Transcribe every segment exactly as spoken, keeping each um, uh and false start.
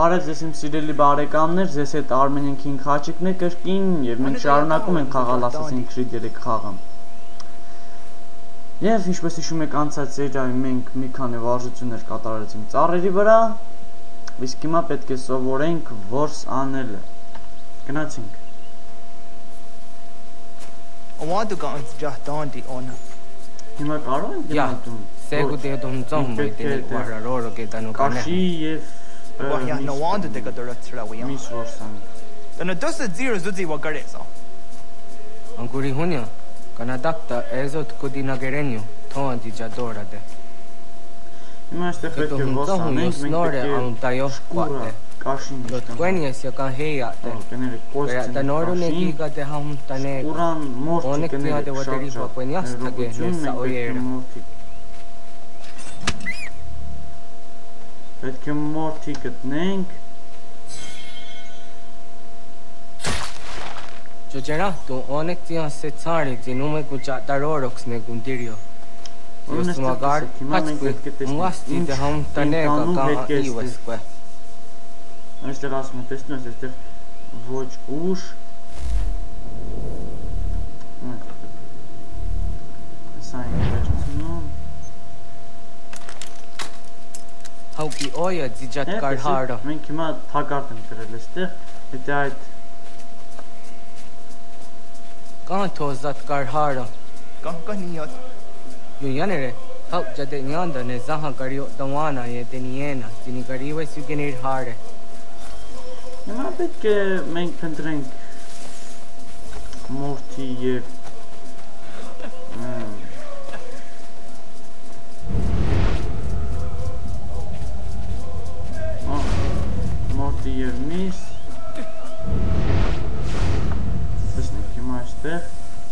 Բարև ձեզ իմ սիրելի բարեկամներ, ձեզ հետ Armenian King Խաչիկն է կրկին եւ մենք շարունակում ենք խաղալ Assassin's Creed three խաղը։ Եվ ինչպես հիշում եք անցած սերիայում մենք մի քանի վարժություններ կատարեցինք ծառերի վրա, իսկ հիմա պետք է սովորենք որս անելը։ Գնացինք։ Oantu kanssa jahtaanti on. Հիմա կարող ենք գնալ։ Սեգու դեդում ծոմ միտի վարարորը կետանու կանե։ Կաշի եւ Wahia no oantu teka doratsrawiya. Միս որսան։ Tana dosa zero zuzi wakaresa. Ancuri hunio, canadacta ezot codinagerenio, toan di giadorade. Հիմա այստեղ պետք է որսանենք, մենք պետք է անտայո quate. Կաշին։ Quenia si can heiate. Կներեք կոստին։ Տանորուն է գիգա դե համ տane։ Ուրան մորթի կներեք։ Oneknia de wateri quenias tage nesa oyer. Պետք է մորթի գտնենք։ Ջոջերա դու oneknia se tsari zinume kuchatarorox ne gundirio. Ус магар հաճկի մուաստի դե համ տane կա իվեսկը։ Այստեղ ասում եմ, տեսնում ես, այստեղ ոչ ուշ։ Սա են վերցնում։ Հաուկի օյը ձիջատ կարհարը։ Մենք հիմա թակարդ ենք դրել այստեղ, հետո այդ Կան թոզատ կարհարը։ Kankaniat. Յունյաները հաու ջադե նյանդը նե զահա կարիո տոանա ետենիենա, ձինի կարիվես յուգեներ հարը։ Հիմա պետք է մենք փնտրենք մորթի եւ մորթի եւ միս տեսնենք հիմա այստեղ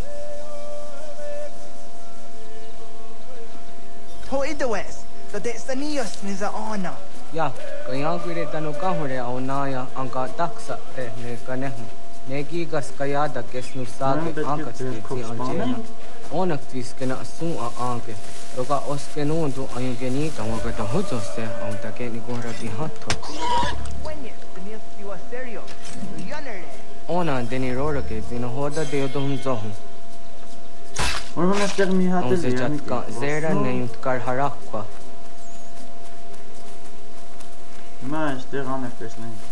Ho idawes. Da de sanios niza ana. Յա, կայան գիրե տանոկա հորե աունայա անկա տաքսա թե նե կանեհ նեգի գասկայադա կեսնու սակե անկացի անջենա Onak tviskena sun a anke Roga oskenu du ayungeni tamagata hojoste autake ni gora di hatto Wenya, tenias siwa serio. Yanere. Ona deni rora ke zina hoda deodum zohum Ուրեմն այստեղ մի հատ Onse chatka zera ne yutkar harakwa Հիմա այստեղ աներ տեսնենք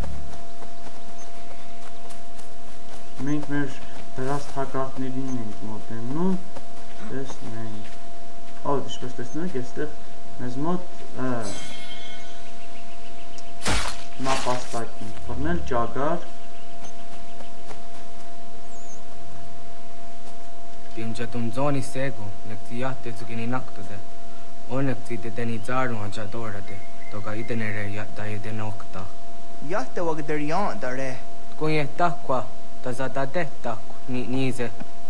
Մենք մեր դրած թակարդներին ենք մոտենում տեսնենք Ո, ինչպես տեսնում եք, այստեղ մեզ մոտ նապաստակ ենք բռնել ճագար Timjatum zoni sego nektiate tsugini naktode Onekti de deni zaru hanchadorade Toga idenere yatta idenokta Yahta wagdarian dare. Kunye takwa tazada detta ni nize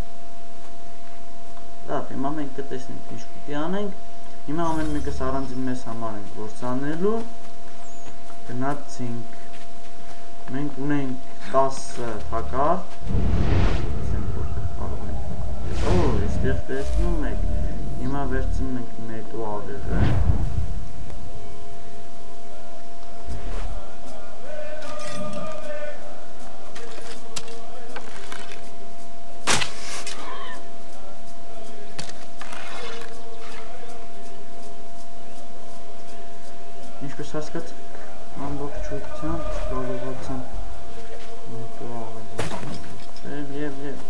Լավ, հիմա մենք կտեսնենք ինչ պիտի անենք Հիմա ամեն մեկս առանձին մեզ համար ենք գործանելու Գնացինք Մենք ունենք տասը թակարդ Տեսենք որտեղ կարող ենք Օ, այստեղ տեսնում եք Հիմա վերցնում ենք նետու աղեղը Ինչպես հասկացեք, ամբողջությամբ կարողացան նետու աղեղը Եվ, եվ, եվ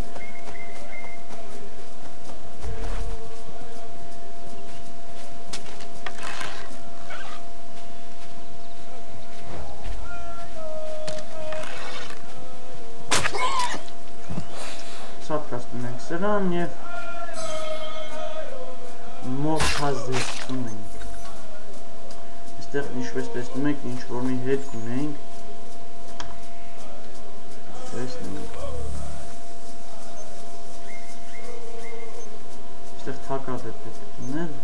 Սատկացնում ենք սրան և մորթազեսում ենք Այստեղ ինչպես տեսնում եք ինչ-որ մի հետ կունենք Տեսնում եք Այստեղ թակարդ է պետք է դնել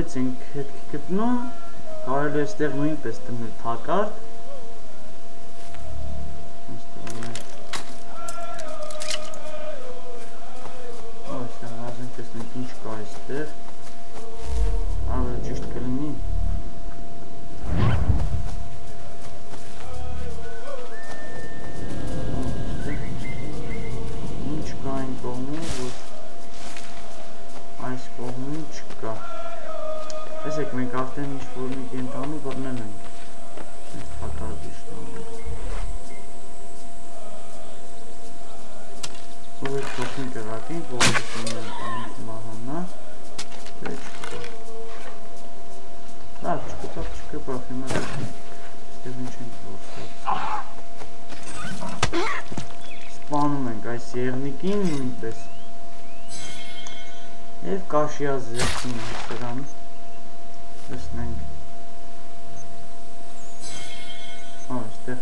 Այստեղից ենք հետք գտնում, կարելի է այստեղ նույնպես դնել թակարդ։ Այստեղ վազենք տեսնենք ինչ կա այստեղ։ Ավելի ճիշտ կլինի։ Ինչ կա այն կողմում, որ այս կողմում չկա։ Տեսեք, մենք արդեն ինչ-որ մի կենտանի բռնել ենք։ Այս թակարդի շտանում։ Ով է փոխին կրակին, որովհետև ունենք անից մահանա, դե չկա։ Լավ, չկտավ, չկպավ, հիմա դեպք, ստեղ ինչ ենք որսած։ Սպանում ենք այս եղնիկին նույնպես։ Եվ կաշիա զերծում ենք սրան, տեսնենք, այստեղ,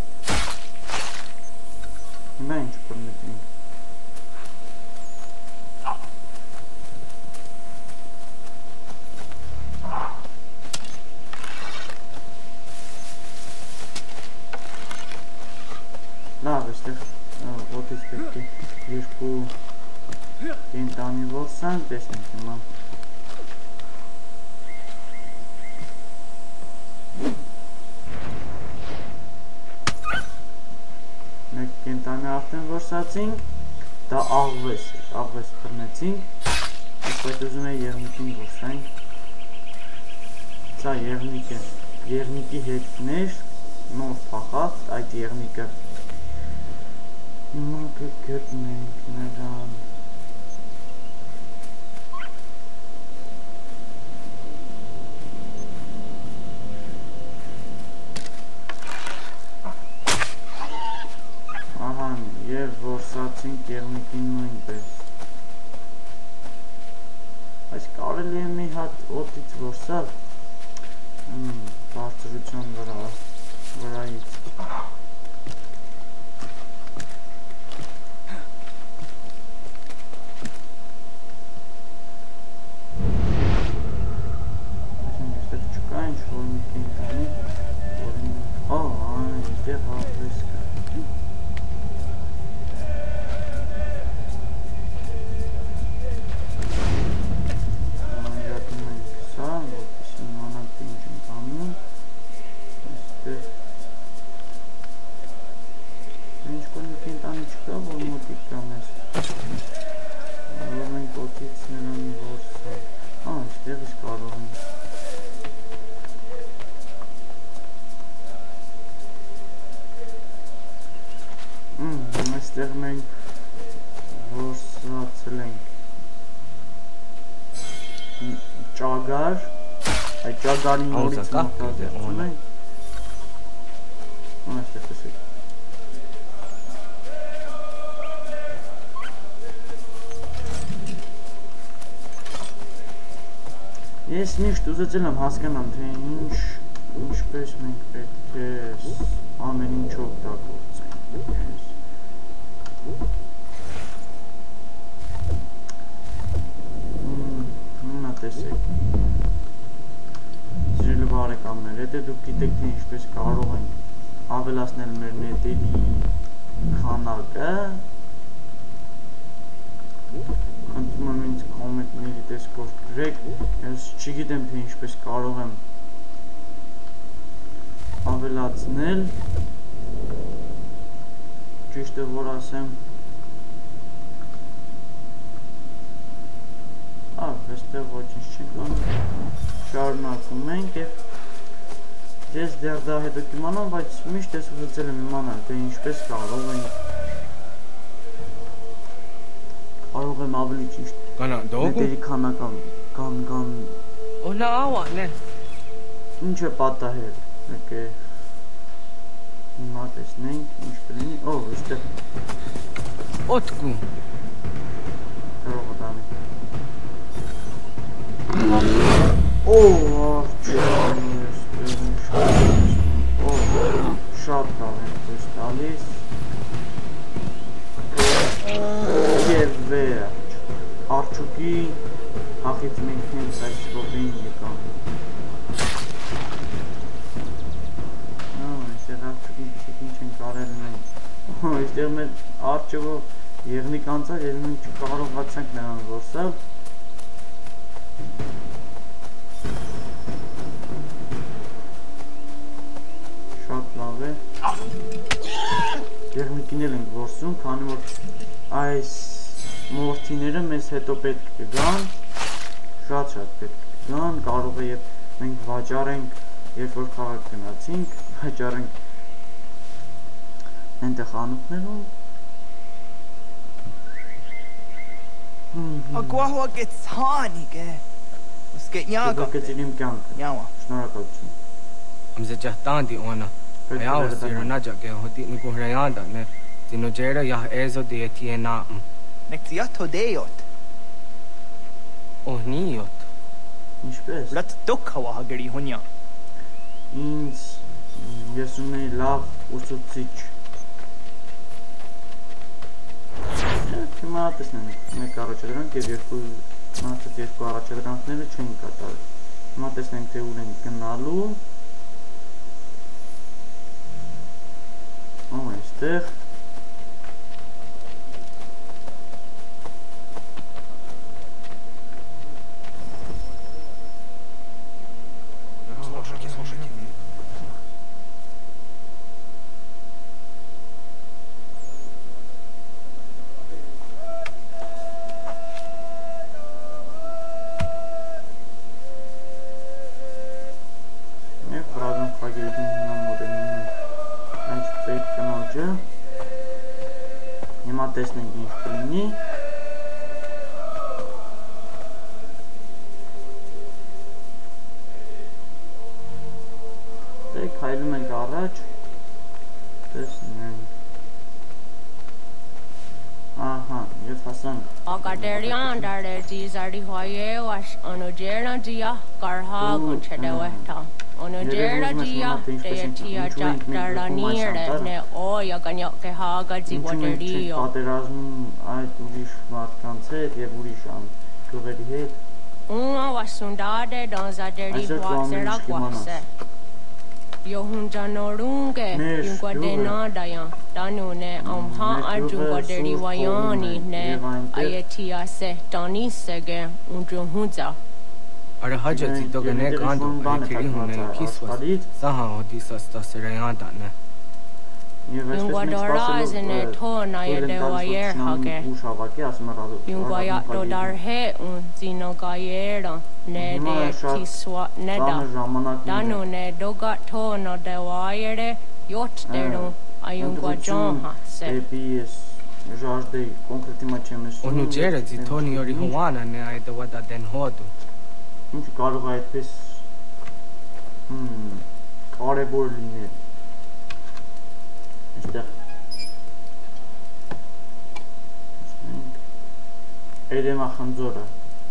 հիմա ինչ բռնեցինք, լավ, այստեղ ոտից պետք է երկու կենտանի որսանք, տեսնենք հիմա։ Մեկ կենտանի արդեն որսացինք, դա աղվես էր, աղվես բռնեցինք, այսպես ուզում է եղնիկին որսանք։ Սա եղնիկը, եղնիկի հետքներ, նոր փախավ, այդ եղնիկը հիմա կգտնենք նրան։ Ահան, և որսացինք եղնիկին նույնպես։ Այս կարելի է մի հատ օդից որսալ, բարձրության վրայից։ Այստեղ մենք որսացել ենք ճագար, այդ ճագարի նորից մոտազերծում ենք, այստեղ տեսեք։ Ես միշտ ուզեցել եմ հասկանամ, թե ինչ, ինչպես մենք պետք է ամեն ինչ օգտագործենք։ Հիմա տեսեք, սիրելի բարեկամներ, եթե դուք գիտեք, թե ինչպես կարող ենք ավելացնել մեր նետերի քանակը, խնդրում եմ ինձ կոմենտների տեսքով գրեք, ես չգիտեմ, թե ինչպես կարող եմ ավելացնել, ճիշտը որ ասեմ, ավ, այստեղ ոչինչ չենք անում, շարունակում ենք և ես դեռ դա հետո կիմանամ, բայց միշտ ես ուզեցել եմ իմանալ, թե ինչպես կարող ենք կարող եմ ավելի ճիշտ նետերի քանական կան կան Ona awan ne ինչ է պատահել, եկե հիմա տեսնենք ինչ կլինի, ով այստեղ Otku կարող է տանի Օ, շատ լավ ենք դες տալիս և վերջ, արջուկի հախից մենք հենց այս րոպեին եկան այստեղ մեր արջևով եղնիկ անցավ եւ մենք չկարողացանք նրան որսալ։ Շատ լավ է։ Եղնիկին էլ ենք որսում, քանի որ այս մորթիները մեզ հետո պետք կգան, շատ-շատ պետք կգան, կարող է եւ մենք վաճառենք, երբ որ քաղաք գնացինք, վաճառենք այնտեղ խանութներում։ Agua gets honey, ge. Sketnyaga. Գծիլիմ կյանքը։ Yawa. Շնորհակալություն։ Ամզեջահտանდი օնա Այա սիրունաջա գե հոտի նիկու հրայանდა ներ դինոջերը յա էզո դիետիենա Nektiato deot. օհնիոտ Ինչպես։ Rat dokhawa hageri honya. Ինձ ես ունեի լավ ուսուցիչ։ Հիմա տեսնենք մեկ առաջադրանք եւ երկու մնացած երկու առաջադրանքները չեն կատարել։ Հիմա տեսնենք թե ուր են գնալու։ Ո՞մ է այստեղ։ Հիմա տեսնենք ինչ կլինի։ Դե քայլում ենք առաջ։ Տեսնենք։ Ահա, եւ հասանք։ Ակադերյան դարեջի զարի հոյե վաշ անոջերն դիա կարհա կունչեդեվեթա Onojera dia de tia daranire ne oya ganyo ke hagazi waterio. Պատերազմում այդ ուրիշ մարդկանց հետ եւ ուրիշ գյուղերի հետ։ Una wasundade danzaderi huaxera quase. Yo hunjanorunge yunguadena ya danune amha ajunguaderi wayani ne ayetia se danisege unjunhuza. Are hajati dogane gando aytiri hune kiswas saha hoti sasta serayanda ne Yunguadorazene tona yedewa yer hage Yunguaya dodar he un zinogayera ne de kiswa neda Danu ne doga tona dewa yere yot deru ayunguajonha se Ժաժդեի կոնկրետի մաչ եմ ես Onujera zitoni yori huana ne ayedawada den hodu Ինչ կարող է այդպես կարևոր լինել այստեղ Էրեմա խնձորը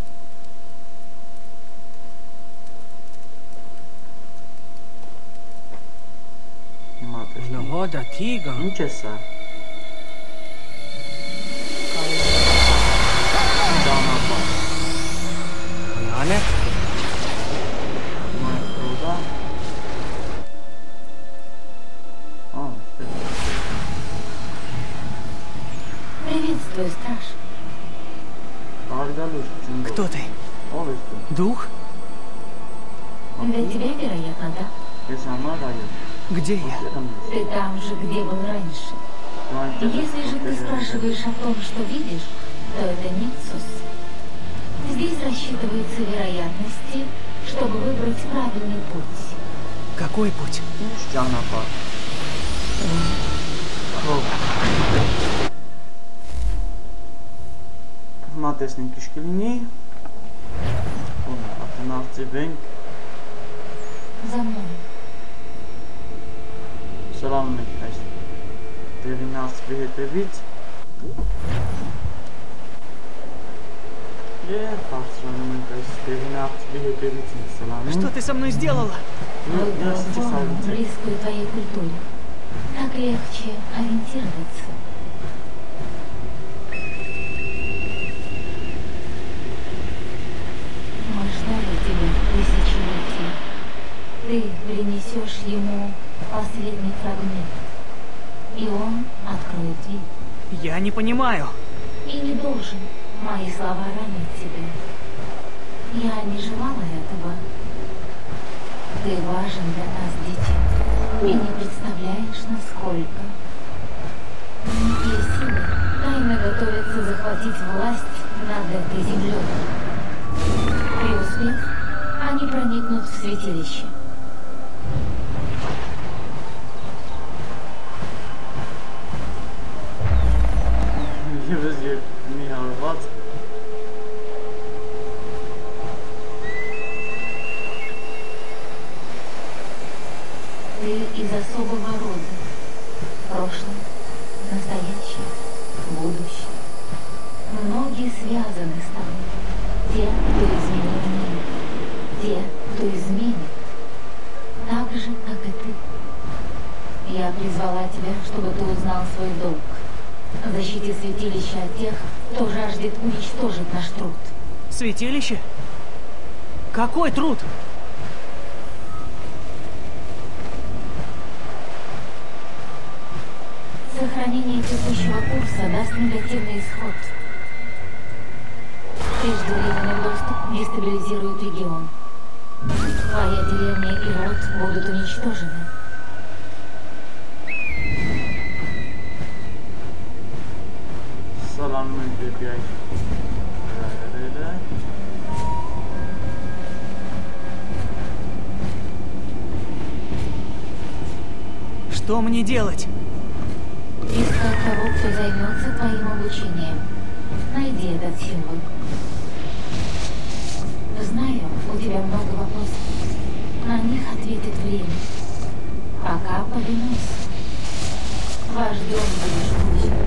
Հիմա տեսնեմ Հոդա թիգա Ինչ է սա Ճանապարհ Անը Приветствую, страж. Кто ты? Дух? Для тебя, вероятно, да. Где я? Ты там же, где был раньше. Если же ты спрашиваешь о том, что видишь, то это Нексус. Здесь рассчитываются вероятности, чтобы выбрать правильный путь. Какой путь? Հիմա տեսնենք ինչ կլինի։ Արդեն արծիվենք։ За мной. Սրանում ենք այս տեղին արծվի հետևից։ Եվ բարձրանում ենք այս տեղին արծվի հետևից ենք սրանում։ Что ты со мной сделала? Форму, близкую твоей культуре. Так легче ориентироваться. Мы ждали тебя тысячелетия. Ты принесешь ему последний фрагмент. и он откроет дверь. Я не понимаю. И не должен. Мои слова ранят тебя. Я не желала этого. Ты важен для нас, дитя. И не представляешь, насколько. Некие силы тайно готовятся захватить власть над этой землей. Преуспев, они проникнут в святилище. Ты из особого рода. Прошлое, настоящее, будущее. Многие связаны с тобой. Те, кто изменит мир. Те, кто изменит. Так же, как и ты. Я призвала тебя, чтобы ты узнал свой долг. Защити святилище от тех, кто жаждет уничтожить наш труд. Святилище? Какой труд? Сохранение текущего курса даст негативный исход. Преждевременный доступ дестабилизирует регион. Твоя деревня и род будут уничтожены. Что мне делать? Искать того, кто займется твоим обучением. Найди этот символ. Знаю, у тебя много вопросов. На них ответит время. Пока повинуйся. Вождем будешь будущего.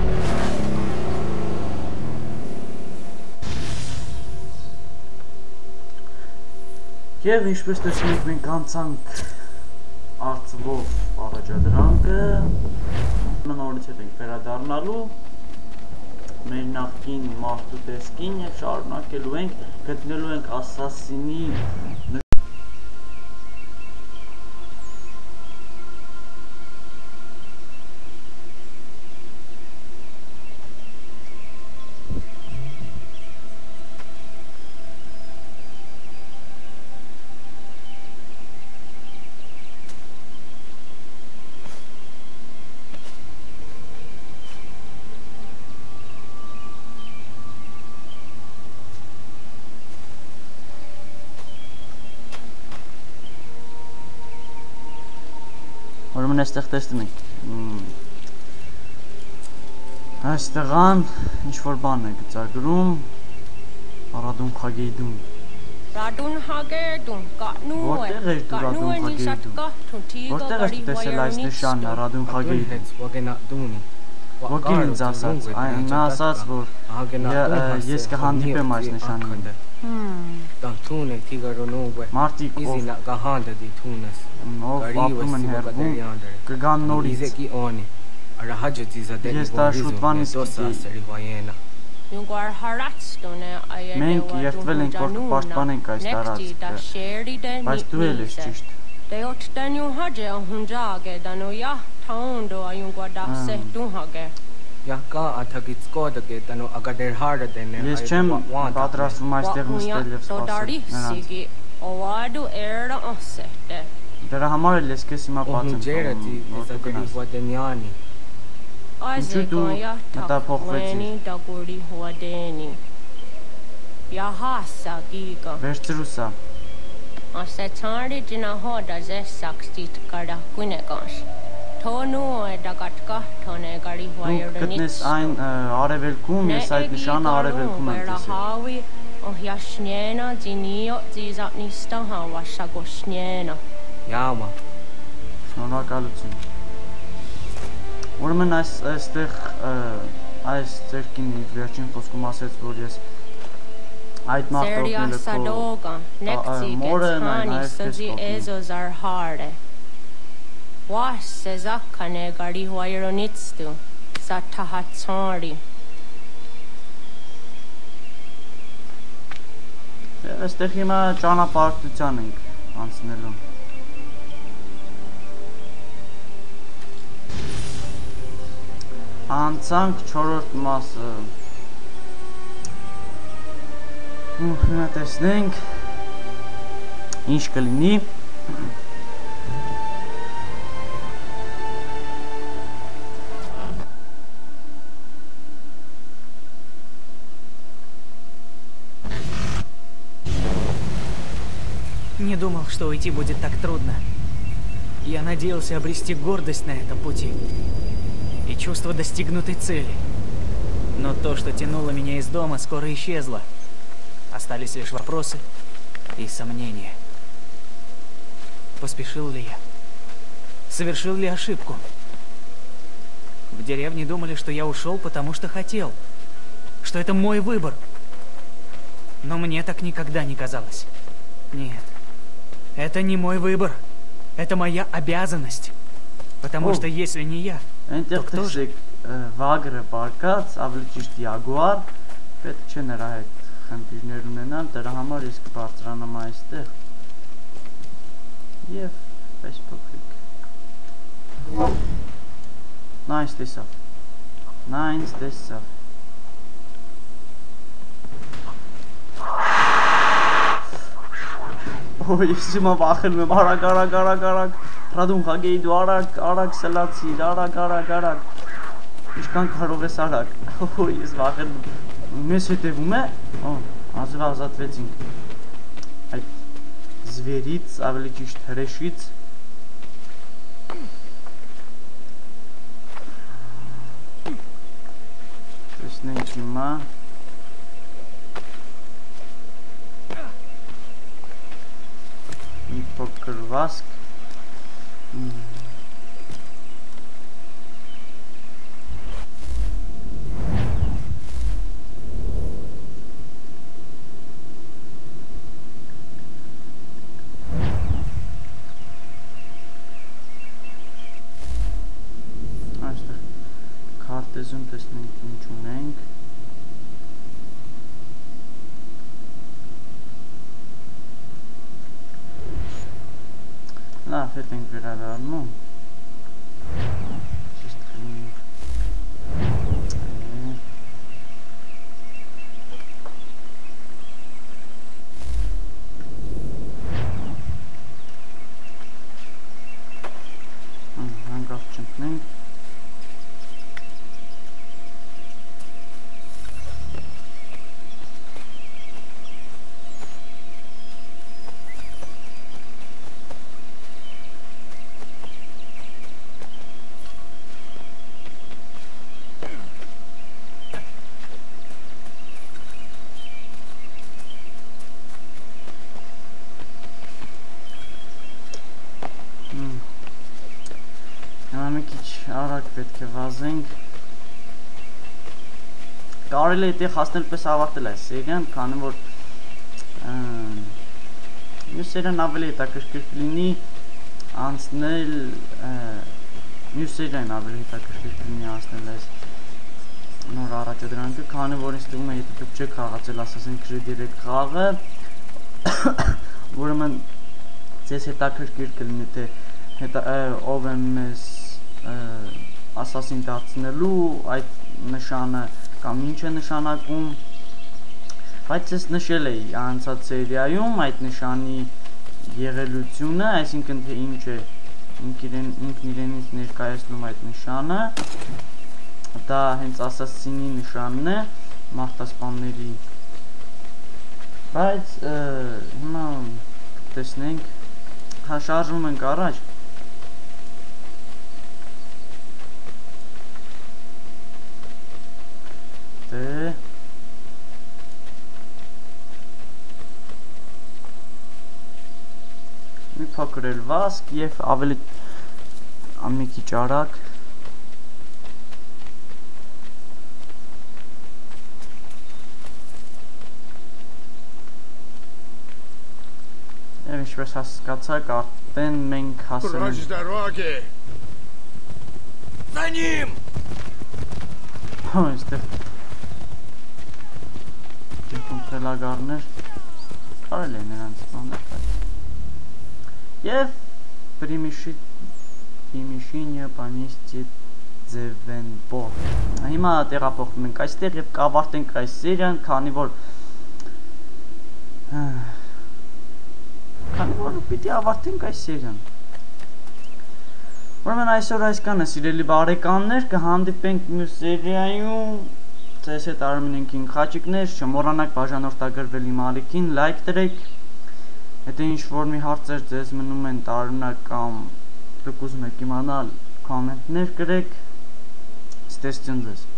Եվ ինչպես տեսնենք մենք անցանք արծվով առաջադրանքը, նորից հետ ենք վերադառնալու մեր նախկին մարդու տեսքին եւ շարունակելու ենք, գտնելու ենք ասասինի Ուրեմն այստեղ տեսնում եք այստեղան ինչ-որ բան է գծագրում Ռադուն Խագեյդուն Ռադուն Խագեյդուն կատնու է Որտեղ էր դու Ռադուն Խագեյդուն Որտեղ ես տեսել այս նշանը Ռադուն Խագեյդուն Ոգին ինձ ասաց նա ասաց որ ես կհանդիպեմ այս նշանին Մարդիկ ով ապրում են հեռվում կգան նորից Ես դա շուտվանից գիտեի Մենք երդվել ենք որ կպաշտպանենք այս տարածքը Բայց դու էլ ես ճիշտ Դեոտ տենյու հաջե հունջագե դանոյա թաունդո այունգვა դավսե դուն հագե Yaka athagits koda ke tano agader harda dene Ես չեմ պատրաստվում այստեղ նստել եւ սպասել նրանց Ovadu era osete Դրա համար էլ ես քեզ հիմա բացեմ Ջերատի դեսակերի վադենյանի Այզեկոյա թակվենի դագուրի հուադենի Yahasa գիգա Վերցրու սա Ասեցարի ջնահոդա զեսակստիտ կարա կույնեկանշ Թոնու է դակատկա թոնե գարի հուայերնից Դու գտնես այն արևելքում, ես այդ նշանը արևելքում եմ տեսել Ohjaśniena dzinio dzizatnista havashagośniena Yama Շնորհակալություն Ուրեմն այս այստեղ այս ցերկինի վերջին խոսքում ասեց որ ես այդ մարդը օգնել մորը նայես սզի էզոզարհարը Վասը զակքանը գարի հուայերոնից դու սաթահացորի Այստեղ հիմա ճանապարհորդության ենք անցնելու անցանք չորրորդ մասը։ Ու հիմա տեսնենք ինչ կլինի։ Не думал, что уйти будет так трудно. Я надеялся обрести гордость на этом пути и чувство достигнутой цели. Но то, что тянуло меня из дома, скоро исчезло. Остались лишь вопросы и сомнения. Поспешил ли я? Совершил ли ошибку? В деревне думали, что я ушел, потому что хотел. Что это мой выбор. Но мне так никогда не казалось. Нет. Это не мой выбор. Это моя обязанность. Потому О. что если не я, то кто же? Վագրը բարկած, ավելի ճիշտ յագուար, պետք չէ նրա հետ խնդիրներ ունենալ, դրա համար ես կբարձրանամ այստեղ։ Եվ պես փոքրիկ։ Նա ինձ տեսավ։ Նա ինձ տեսավ։ Օй, ես հիմա վախենում եմ, արագ, արագ, արագ, արագ, ռադում խագեի դու արագ, արագ սլացիր, արագ, արագ, արագ, ինչքան կարող ես արագ, օй, ես վախենում եմ, մեզ հետևում է, օ, ազվա ազատվեցինք, այդ զվերից, ավելի ճիշտ հրեշից, տեսնենք հիմա, մի փոքր վազք այստեղ քարտեզում տեսնենք ինչ ունենք լավ, հետ ենք վերադառնում ճիշտ խլինի հանգավ չընկնենք Արագ պետք է վազենք կարելի է այդտեղ հասնել պես ավարտել այս սերիան, քանի որ մյուս սերիան ավելի հետաքրքիր կլինի անցնել մյուս սերիան ավելի հետաքրքիր կլինի անցնել այս նոր առաջադրանքը, քանի որ ինձ թվում է եթե դուք չեք խաղացել Assassin's Creed երեք խաղը ուրեմն ձեզ հետաքրքիր կլինի թե ով է մեզ ասասին դարձնելու այդ նշանը կամ ինչ է նշանակում բայց ես նշել էի անցած սերիայում այդ նշանի եղելությունը այսինքն թե ինչ է ինքն իրենից ներկայացնում այդ նշանը դա հենց ասասինի նշանն է մարտասպանների բայց հիմա տեսնենք հա շարժվում ենք առաջ մի փոքր էլ վազք եւ ավելի մի քիչ արագ եւ ինչպես հասկացաք արդեն մենք հասել ենք За ним! Հո այստեղ Թելագարներ կարել է նրանց բանդակալ և Примещение поместье ձևենպոր։ Հիմա տեղափոխվում ենք այստեղ եւ կավարտենք այս սերիան, քանի որ քանի որ պիտի ավարտենք այս սերիան։ Ուրեմն այսօր այսքանը, սիրելի բարեկամներ, կհանդիպենք մյուս սերիայում։ Ձեզ հետ Արմեն ենք ինքն խաչիկներ, չմոռանաք բաժանորդագրվել իմ ալիքին, լայք դրեք։ Եթե ինչ-որ մի հարցեր ձեզ մնում են տարօրինակ կամ դուք ուզում եք իմանալ, կոմենտներ գրեք։ Ստեսություն ձեզ։